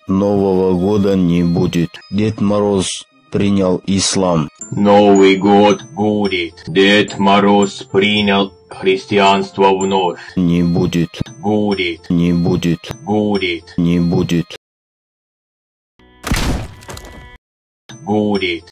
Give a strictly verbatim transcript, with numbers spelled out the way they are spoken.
Нового года не будет. Дед Мороз принял ислам. Новый год будет. Дед Мороз принял христианство вновь. Не будет. Будет. Не будет. Будет. Не будет. Будет.